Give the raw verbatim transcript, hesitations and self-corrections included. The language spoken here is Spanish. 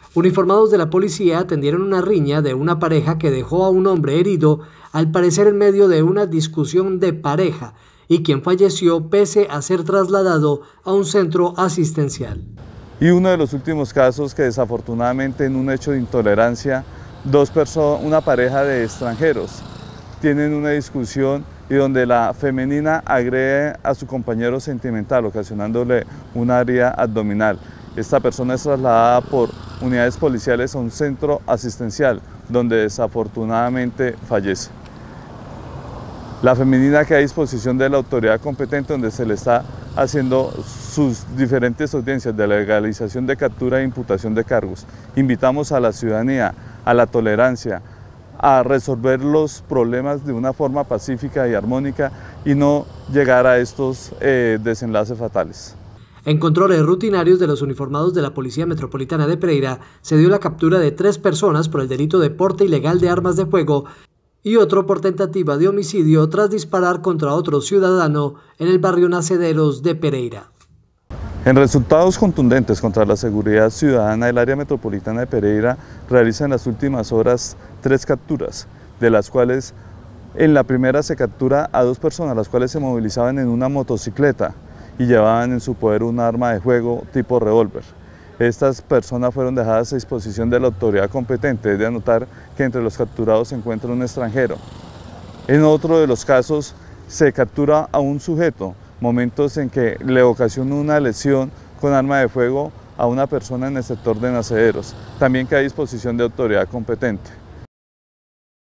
Uniformados de la policía atendieron una riña de una pareja que dejó a un hombre herido, al parecer en medio de una discusión de pareja, y quien falleció pese a ser trasladado a un centro asistencial. Y uno de los últimos casos que desafortunadamente en un hecho de intolerancia, dos personas, una pareja de extranjeros tienen una discusión y donde la femenina agrede a su compañero sentimental, ocasionándole una herida abdominal. Esta persona es trasladada por unidades policiales a un centro asistencial, donde desafortunadamente fallece. La femenina queda a disposición de la autoridad competente, donde se le está haciendo sus diferentes audiencias de legalización de captura e imputación de cargos. Invitamos a la ciudadanía a la tolerancia, a resolver los problemas de una forma pacífica y armónica y no llegar a estos eh, desenlaces fatales. En controles rutinarios de los uniformados de la Policía Metropolitana de Pereira se dio la captura de tres personas por el delito de porte ilegal de armas de fuego y otro por tentativa de homicidio tras disparar contra otro ciudadano en el barrio Nacederos de Pereira. En resultados contundentes contra la seguridad ciudadana, el área metropolitana de Pereira realiza en las últimas horas tres capturas, de las cuales en la primera se captura a dos personas, las cuales se movilizaban en una motocicleta y llevaban en su poder un arma de fuego tipo revólver. Estas personas fueron dejadas a disposición de la autoridad competente. Es de anotar que entre los capturados se encuentra un extranjero. En otro de los casos se captura a un sujeto, momentos en que le ocasionó una lesión con arma de fuego a una persona en el sector de Nacederos, también queda a disposición de autoridad competente.